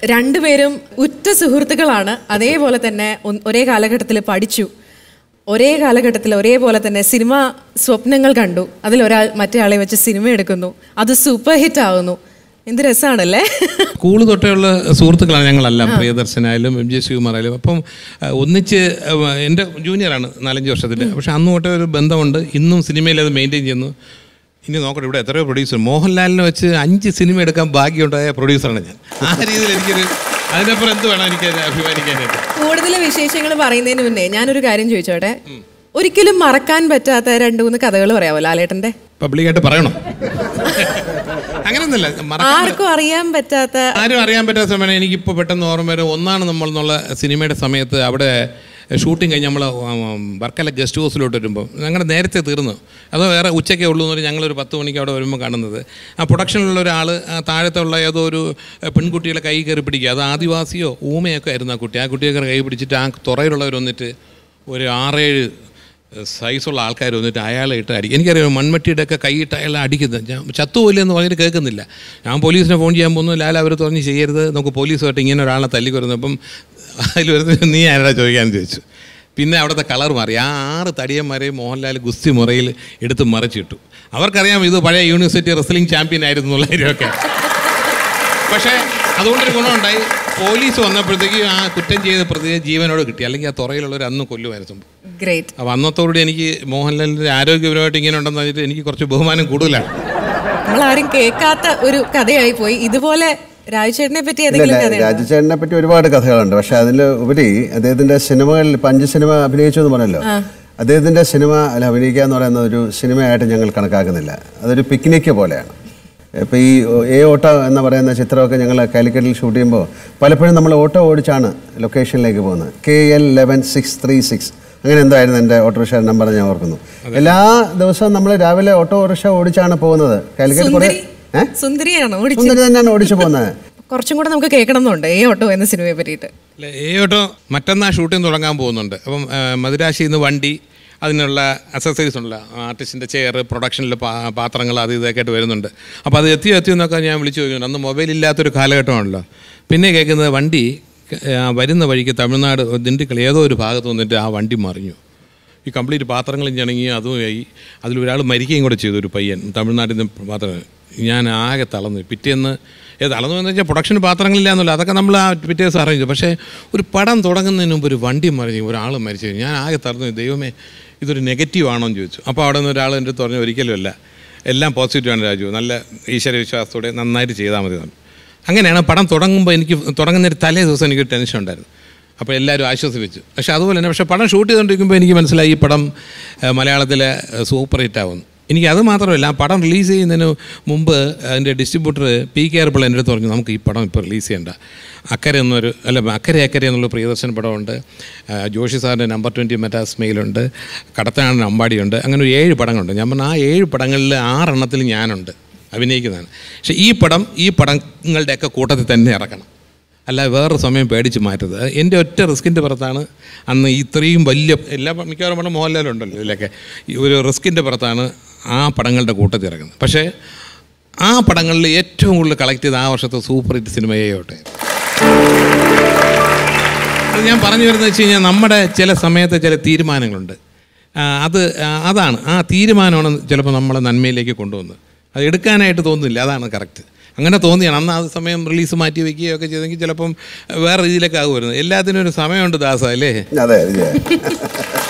രണ്ടുപേരും ഉറ്റ സുഹൃത്തുക്കളാണ്. അതേപോലെ തന്നെ ഒരേ കാലഘട്ടത്തിൽ പഠിച്ചു, ഒരേ കാലഘട്ടത്തിൽ ഒരേപോലെ തന്നെ സിനിമ സ്വപ്നങ്ങൾ കണ്ടു. അതിലൊരാൾ മറ്റേ വെച്ച് സിനിമ എടുക്കുന്നു, അത് സൂപ്പർ ഹിറ്റ് ആവുന്നു. എന്ത് രസമാണല്ലേ. സ്കൂൾ തൊട്ടേയുള്ള സുഹൃത്തുക്കളാണ് ഞങ്ങളെല്ലാം, പ്രിയദർശനായാലും എം ജെ ശ്രീകുമാറായാലും. അപ്പം ഒന്നിച്ച് എൻ്റെ ജൂനിയറാണ് 4-5 വർഷത്തിൽ. പക്ഷെ അന്ന് തൊട്ടേ ഒരു ബന്ധമുണ്ട്, ഇന്നും സിനിമയിൽ അത് മെയിൻറ്റെയിൻ ചെയ്യുന്നു. ഇനി നോക്കട്ടെ, ഇവിടെ എത്രയോ പ്രൊഡ്യൂസർ, മോഹൻലാലിനെ വെച്ച് 5 സിനിമ എടുക്കാൻ ഭാഗ്യമുണ്ടായ പ്രൊഡ്യൂസറാണ് ഞാൻ. ആ രീതിയിൽ എനിക്കൊരു അതിനപ്പുറം എന്ത് വേണം എനിക്ക് അഭിമാനിക്കാനായിട്ട്. കൂടുതൽ വിശേഷങ്ങൾ പറയുന്നതിന് മുന്നേ ഞാനൊരു കാര്യം ചോദിച്ചോട്ടെ. ഒരിക്കലും മറക്കാൻ പറ്റാത്ത 2-3 കഥകൾ പറയാമോ ലാലേട്ടൻ്റെ? പബ്ലിക്കായിട്ട് പറയണോ? അങ്ങനെയൊന്നുമില്ല, ആർക്കും അറിയാൻ പറ്റാത്ത, ആരും അറിയാൻ പറ്റാത്ത സമയം എനിക്കിപ്പോൾ പെട്ടെന്ന് ഓർമ്മ വരും. ഒന്നാണ് നമ്മൾ എന്നുള്ള സിനിമയുടെ സമയത്ത് അവിടെ ഷൂട്ടിങ് കഴിഞ്ഞ് നമ്മൾ വർക്കല ഗസ്റ്റ് ഹൗസിലോട്ട് വരുമ്പോൾ ഞങ്ങളുടെ നേരത്തെ തീർന്നു, അതോ വേറെ ഉച്ചയ്ക്കേ ഉള്ളൂ എന്ന് പറഞ്ഞാൽ ഞങ്ങളൊരു 10 മണിക്ക് അവിടെ വരുമ്പോൾ കാണുന്നത് ആ പ്രൊഡക്ഷനിലുള്ള ഒരാൾ താഴത്തുള്ള ഏതോ ഒരു പെൺകുട്ടിയുടെ കൈ കയറി പിടിക്കുക. അത് ആദിവാസിയോ ഊമയൊക്കെ ആയിരുന്നു ആ കുട്ടി. ആ കുട്ടിയൊക്കെ കൈ പിടിച്ചിട്ട് ആ തുറയിലുള്ളവർ വന്നിട്ട് ഒരു 6-7 സൈസുള്ള ആൾക്കാർ വന്നിട്ട് അയാളെ ഇട്ട് അടിക്കും. എനിക്കറിയാം, മൺമട്ടിയുടെ ഒക്കെ കൈയിട്ട് അയാളെ അടിക്കുന്നത്. ഞാൻ ചത്തുപോയില്ലെന്ന് പറഞ്ഞിട്ട് കേൾക്കുന്നില്ല. ഞാൻ പോലീസിനെ ഫോൺ ചെയ്യാൻ പോകുന്നു, ലാൽ അവർ പറഞ്ഞ് ചെയ്യരുത്, നമുക്ക് പോലീസുമായിട്ട് ഇങ്ങനെ ഒരാളെ തല്ലിക്കൊരുന്നു. അപ്പം അതിൽ വരുന്നത് നീ ആരാ ചോദിക്കാമെന്ന് ചോദിച്ചു. പിന്നെ അവിടുത്തെ കളർ മാറി. ആ 6 തടിയന്മാരെ മോഹൻലാൽ ഗുസ്തി മുറയിൽ എടുത്ത് മറിച്ചിട്ടു. അവർക്കറിയാം ഇത് പഴയ യൂണിവേഴ്സിറ്റി റെസ്ലിംഗ് ചാമ്പ്യൻ ആയിരുന്നു എന്നുള്ള കാര്യമൊക്കെ. പക്ഷേ അതുകൊണ്ടൊരു ഗുണമുണ്ടായി, പോലീസ് വന്നപ്പോഴത്തേക്ക് ആ കുറ്റം ചെയ്ത പ്രതിയെ ജീവനോട് കിട്ടി, അല്ലെങ്കിൽ ആ തുറയിലുള്ളവർ അന്ന് കൊല്ലുമായിരുന്നു. ഗ്രേറ്റ്. അപ്പോൾ അന്നത്തോടുകൂടി എനിക്ക് മോഹൻലാലിൻ്റെ ആരോഗ്യപരമായിട്ട് ഇങ്ങനെ ഉണ്ടെന്ന് പറഞ്ഞിട്ട് എനിക്ക് കുറച്ച് ബഹുമാനം കൂടുതലാണ്. നമ്മളാരും കേൾക്കാത്ത ഒരു കഥയായി പോയി. ഇതുപോലെ രാജുചേട്ടനെ പറ്റി രാജുചേട്ടനെ പറ്റി ഒരുപാട് കഥകളുണ്ട്. പക്ഷെ അതിൽ ഉപരി അദ്ദേഹത്തിന്റെ സിനിമകളിൽ 5 സിനിമ അഭിനയിച്ചു എന്ന് പറഞ്ഞല്ലോ. അദ്ദേഹത്തിന്റെ സിനിമ അഭിനയിക്കുക എന്ന് പറയുന്ന ഒരു സിനിമയായിട്ട് ഞങ്ങൾ കണക്കാക്കുന്നില്ല. അതൊരു പിക്നിക്ക് പോലെയാണ്. ഇപ്പോൾ ഈ ഓട്ടോ എന്ന് പറയുന്ന ചിത്രമൊക്കെ ഞങ്ങൾ കാലിക്കറ്റിൽ ഷൂട്ട് ചെയ്യുമ്പോൾ പലപ്പോഴും നമ്മൾ ഓട്ടോ ഓടിച്ചാണ് ലൊക്കേഷനിലേക്ക് പോകുന്നത്. KL 11636 അങ്ങനെ എന്തായിരുന്നു എൻ്റെ ഓട്ടോറിക്ഷ നമ്പർ ഞാൻ ഓർക്കുന്നു. എല്ലാ ദിവസവും നമ്മൾ രാവിലെ ഓട്ടോറിക്ഷ ഓടിച്ചാണ് പോകുന്നത്. കാലിക്കറ്റ് സുന്ദരി തന്നെയാണ് ഓടിച്ചു പോകുന്നത്. കുറച്ചും കൂടെ നമുക്ക് കേൾക്കണം എന്നുണ്ട് ഓട്ടോ എന്ന സിനിമയെ പറ്റിയിട്ട്. ഓട്ടോ മറ്റന്നാൾ ഷൂട്ടിംഗ് തുടങ്ങാൻ പോകുന്നുണ്ട്. അപ്പം മദിരാശിയിൽ നിന്ന് വണ്ടി, അതിനുള്ള അക്സസറീസ് ഉണ്ടല്ലോ, ആർട്ടിസ്റ്റിൻ്റെ ചെയർ, പ്രൊഡക്ഷനിലെ പാത്രങ്ങൾ, അത് ഇതൊക്കെ ആയിട്ട് വരുന്നുണ്ട്. അപ്പോൾ അത് എത്തിയെന്നൊക്കെ ഞാൻ വിളിച്ചു ചോദിക്കുന്നുണ്ട്. അന്ന് മൊബൈലില്ലാത്തൊരു കാലഘട്ടമാണല്ലോ. പിന്നെ കേൾക്കുന്നത് വണ്ടി വരുന്ന വഴിക്ക് തമിഴ്നാട് ദിണ്ടുക്കൽ ഏതോ ഒരു ഭാഗത്ത് വന്നിട്ട് ആ വണ്ടി മറിഞ്ഞു. ഈ കംപ്ലീറ്റ് പാത്രങ്ങളും ചണങ്ങി അതുമായി അതിലൊരാൾ മരിക്കുകയും കൂടെ ചെയ്തു, ഒരു പയ്യൻ തമിഴ്നാട്ടിൽ നിന്ന് പാത്രം. ഞാൻ ആകെ തളർന്നു. പിറ്റേന്ന് തളർന്നു എന്ന് വെച്ചാൽ പ്രൊഡക്ഷന് പാത്രങ്ങളില്ല എന്നല്ല, അതൊക്കെ നമ്മൾ ആ പിറ്റേ ദിവസം അറിയിച്ചു. പക്ഷേ ഒരു പടം തുടങ്ങുന്നതിന് മുമ്പ് ഒരു വണ്ടി മറിഞ്ഞു, ഒരാൾ മരിച്ചു. ഞാൻ ആകെ തളർന്നു. ദൈവമേ, ഇതൊരു നെഗറ്റീവ് ആണോ എന്ന് ചോദിച്ചു. അപ്പോൾ അവിടെ നിന്ന് ഒരാൾ എൻ്റെ അടുത്ത് പറഞ്ഞു, ഒരിക്കലുമല്ല, എല്ലാം പോസിറ്റീവാണ് രാജു, നല്ല ഈശ്വരവിശ്വാസത്തോടെ നന്നായിട്ട് ചെയ്താൽ മതി. അങ്ങനെയാണ് പടം തുടങ്ങുമ്പോൾ എനിക്ക് തുടങ്ങുന്നൊരു തലേ ദിവസം എനിക്കൊരു ടെൻഷൻ ഉണ്ടായിരുന്നു. അപ്പോൾ എല്ലാവരും ആശ്വസിപ്പിച്ചു. പക്ഷേ അതുപോലെ തന്നെ പക്ഷേ പടം ഷൂട്ട് ചെയ്തുകൊണ്ടിരിക്കുമ്പോൾ എനിക്ക് മനസ്സിലായി ഈ പടം മലയാളത്തിലെ സൂപ്പർ ഹിറ്റാവുന്നു. എനിക്ക് അത് മാത്രമല്ല, ആ പടം റിലീസ് ചെയ്യുന്നതിന് മുമ്പ് അതിൻ്റെ ഡിസ്ട്രിബ്യൂട്ടർ PK പിള്ള എൻ്റെ അടുത്ത് പറഞ്ഞു, നമുക്ക് ഈ പടം ഇപ്പോൾ റിലീസ് ചെയ്യേണ്ട, അക്കരെ എന്നുള്ള പ്രിയദർശൻ പടമുണ്ട്, ജോഷി സാറിൻ്റെ നമ്പർ 20 മെറ്റാസ് മെയിലുണ്ട്, കടത്തനാടൻ അമ്പാടിയുണ്ട്, അങ്ങനെ ഒരു 7 പടങ്ങളുണ്ട്. ഞാൻ പറഞ്ഞു ആ 7 പടങ്ങളിൽ 6 എണ്ണത്തിൽ ഞാനുണ്ട്, അഭിനയിക്കുന്നതാണ്. പക്ഷേ ഈ പടങ്ങളുടെയൊക്കെ കൂട്ടത്തിൽ തന്നെ ഇറക്കണം, അല്ല വേറൊരു സമയം പേടിച്ച് മാറ്റരുത്. എൻ്റെ ഒറ്റ റിസ്കിൻ്റെ പുറത്താണ് അന്ന് ഇത്രയും വലിയ മിക്കവാറും പടം മോഹൻലാലുണ്ടല്ലോ ഇതിലൊക്കെ, ഒരു റിസ്കിൻ്റെ പുറത്താണ് ആ പടങ്ങളുടെ കൂട്ടത്തിൽ ഇറങ്ങുന്നത്. പക്ഷേ ആ പടങ്ങളിൽ ഏറ്റവും കൂടുതൽ കളക്ട് ചെയ്ത് ആ വർഷത്തെ സൂപ്പർ ഹിറ്റ് സിനിമയോട്ടെ. അത് ഞാൻ പറഞ്ഞു വരുന്നത് വെച്ച് കഴിഞ്ഞാൽ, നമ്മുടെ ചില സമയത്ത് ചില തീരുമാനങ്ങളുണ്ട്, അതാണ് ആ തീരുമാനമാണ് ചിലപ്പോൾ നമ്മളെ നന്മയിലേക്ക് കൊണ്ടുവന്നത്. അത് എടുക്കാനായിട്ട് തോന്നുന്നില്ല, അതാണ് കറക്റ്റ്. അങ്ങനെ തോന്നിയാണ് അന്ന്. ആ സമയം റിലീസ് മാറ്റി വയ്ക്കുകയൊക്കെ ചെയ്തെങ്കിൽ ചിലപ്പം വേറെ രീതിയിലൊക്കെ ആകുമായിരുന്നു. എല്ലാത്തിനും ഒരു സമയമുണ്ട് ദാസ, അല്ലേ? അതെ.